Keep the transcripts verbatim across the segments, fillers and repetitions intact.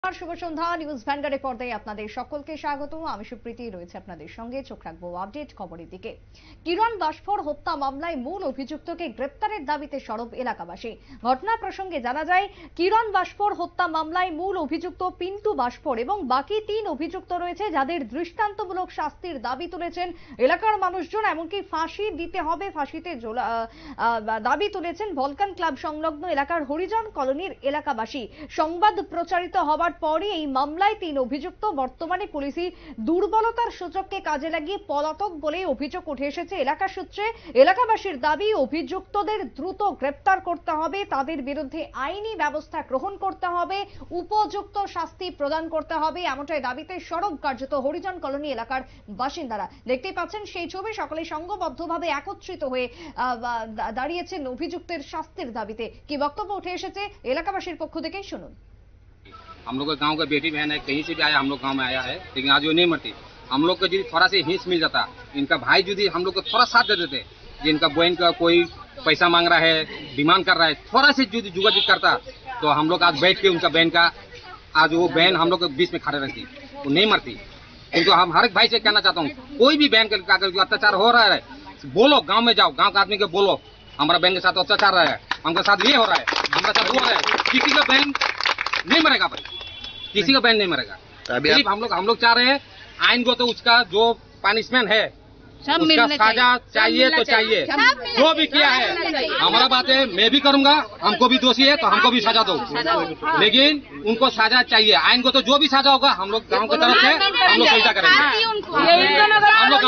শুভ সন্ধ্যা news ভ্যানগার্ডের পর্দায় আপনাদের সকলকে স্বাগত। আমি সুপ্রীতি রয়েছে আপনাদের সঙ্গে। চোখ রাখবো আপডেট খবরের দিকে। কিরণ বাস্ফোর হত্যা মামলায় মূল অভিযুক্তকে গ্রেপ্তারের দাবিতে সরব এলাকাবাসী। ঘটনা প্রসঙ্গে জানা যায়, কিরণ বাস্ফোর হত্যা মামলায় মূল অভিযুক্ত পিন্টু বাস্ফোর এবং বাকি তিন অভিযুক্ত রয়েছে, যাদের দৃষ্টান্তমূলক শাস্তির দাবি তুলেছেন এলাকার মানুষজন। এমনকি ফাঁসি দিতে হবে, ফাঁসিতে দাবি তুলেছেন ভলকান ক্লাব সংলগ্ন এলাকার হরিজন কলোনির এলাকাবাসী। সংবাদ প্রচারিত হওয়ার পরে এই মামলায় তিন অভিযুক্ত বর্তমানে পুলিশি দুর্বলতার সুযোগকে কাজে লাগিয়ে পলাতক বলে অভিযোগ উঠে এসেছে এলাকা সূত্রে। এলাকাবাসীর দাবি, অভিযুক্তদের দ্রুত গ্রেপ্তার করতে হবে, তাদের বিরুদ্ধে আইনি ব্যবস্থা গ্রহণ করতে হবে, উপযুক্ত শাস্তি প্রদান করতে হবে। এমনটাই দাবিতে সরব কার্যত হরিজন কলোনি এলাকার বাসিন্দারা। দেখতেই পাচ্ছেন সেই ছবি, সকলে সংঘবদ্ধভাবে একত্রিত হয়ে দাঁড়িয়েছেন অভিযুক্তের শাস্তির দাবিতে। কি বক্তব্য উঠে এসেছে এলাকাবাসীর পক্ষ থেকে শুনুন। हम लोग का गांव का बेटी बहन है, कहीं से भी आया, हम लोग गांव में आया है, लेकिन आज वो नहीं मरती। हम लोग को यदि थोड़ा से हिंस मिल जाता, इनका भाई यदि हम लोग को थोड़ा साथ दे देते, जिनका बहन का कोई पैसा मांग रहा है, डिमांड कर रहा है, थोड़ा से यदि जुगाजुग करता तो हम लोग आज बैठ के उनका बहन का, आज वो बहन हम लोग के बीच में खड़े रहती, वो नहीं मरती। किंतु हम हर एक भाई से कहना चाहता हूँ, कोई भी बहन का अगर अत्याचार हो रहा है, बोलो, गाँव में जाओ, गाँव के आदमी को बोलो हमारा बहन के साथ अत्याचार रहा है, हमारे साथ ये हो रहा है, हमारे साथ वो हो रहा है। किसी का बहन नहीं मरेगा भाई, किसी का बहन नहीं मरेगा। सिर्फ हम लोग हम लोग चाह रहे हैं आइन को तो उसका जो पनिशमेंट है उसका सजा चाहिए तो चाहिए, जो भी किया है। हमारा बात है, मैं भी करूंगा, हमको भी दोषी है तो हमको भी सजा दो, लेकिन उनको सजा चाहिए। आइन को तो जो भी सजा होगा हम लोग गाँव की तरफ से हम लोग सजा करेंगे। हम लोग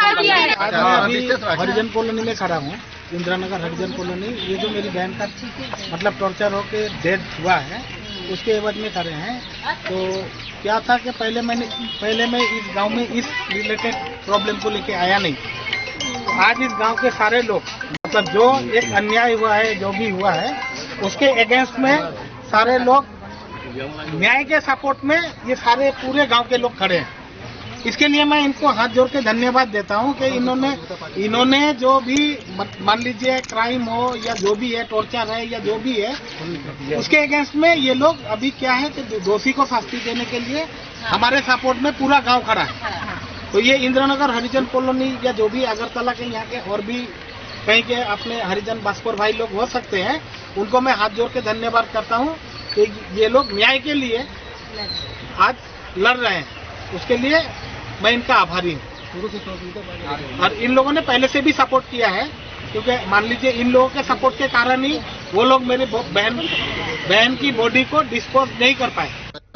हरिजन कॉलोनी में खड़ा हूँ, इंदिरा नगर हरिजन कॉलोनी। ये जो मेरी बहन का मतलब टॉर्चर होके डेथ हुआ है, उसके एवज में खड़े हैं। तो क्या था कि पहले मैंने पहले मैं इस गांव में इस रिलेटेड प्रॉब्लम को लेके आया नहीं। तो आज इस गांव के सारे लोग, मतलब जो एक अन्याय हुआ है, जो भी हुआ है, उसके अगेंस्ट में सारे लोग न्याय के सपोर्ट में ये सारे पूरे गांव के लोग खड़े हैं। इसके लिए मैं इनको हाथ जोड़ के धन्यवाद देता हूं कि इन्होंने इन्होंने जो भी मान लीजिए क्राइम हो या जो भी है, टॉर्चर है या जो भी है, उसके अगेंस्ट में ये लोग अभी क्या है कि दोषी को फांसी देने के लिए हमारे सपोर्ट में पूरा गांव खड़ा है। तो ये इंदिरानगर हरिजन कॉलोनी या जो भी अगरतला के यहाँ के और भी कहीं के अपने हरिजन बास्कोर भाई लोग हो सकते हैं, उनको मैं हाथ जोड़ के धन्यवाद करता हूँ कि ये लोग न्याय के लिए आज लड़ रहे हैं। उसके लिए मैं इनका आभारी हूँ। और इन लोगों ने पहले से भी सपोर्ट किया है, क्योंकि मान लीजिए इन लोगों के सपोर्ट के कारण ही वो लोग मेरी बहन बहन की बॉडी को डिस्पोज नहीं कर पाए।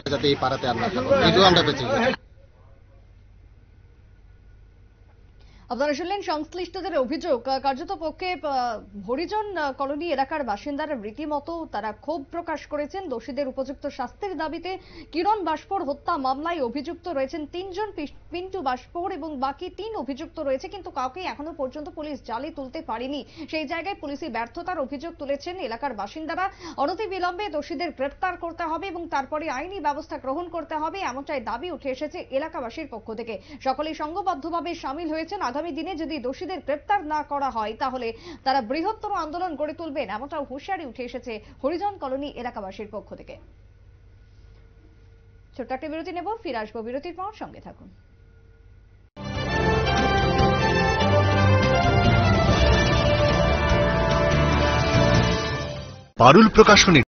আপনারা শুনলেন সংশ্লিষ্টদের অভিযোগ। কার্যত পক্ষে হরিজন কলোনি এলাকার বাসিন্দারা রীতিমতো তারা ক্ষোভ প্রকাশ করেছেন দোষীদের উপযুক্ত শাস্তির দাবিতে। কিরণ বাস্ফোর হত্যা মামলায় অভিযুক্ত রয়েছেন তিনজন, পিন্টু বাস্ফোর এবং বাকি তিন অভিযুক্ত রয়েছে, কিন্তু কাউকে এখনো পর্যন্ত পুলিশ জালে তুলতে পারেনি। সেই জায়গায় পুলিশি ব্যর্থতার অভিযোগ তুলেছেন এলাকার বাসিন্দারা। অনতিবিলম্বে দোষীদের গ্রেপ্তার করতে হবে এবং তারপরে আইনি ব্যবস্থা গ্রহণ করতে হবে, এমনটাই দাবি উঠে এসেছে এলাকাবাসীর পক্ষ থেকে। সকলেই সংঘবদ্ধভাবে সামিল হয়েছেন। আগামী দিনে যদি দোষীদের গ্রেপ্তার না করা হয় তাহলে তারা বৃহত্তর আন্দোলন গড়ে তুলবেন, এমনটাও হুঁশিয়ারি উঠে এসেছে হরিজন কলোনি এলাকাবাসীর পক্ষ থেকে। ছোট্ট একটা বিরতি নেব, ফিরে আসবো বিরতির পর, সঙ্গে থাকুন। পারুল প্রকাশনী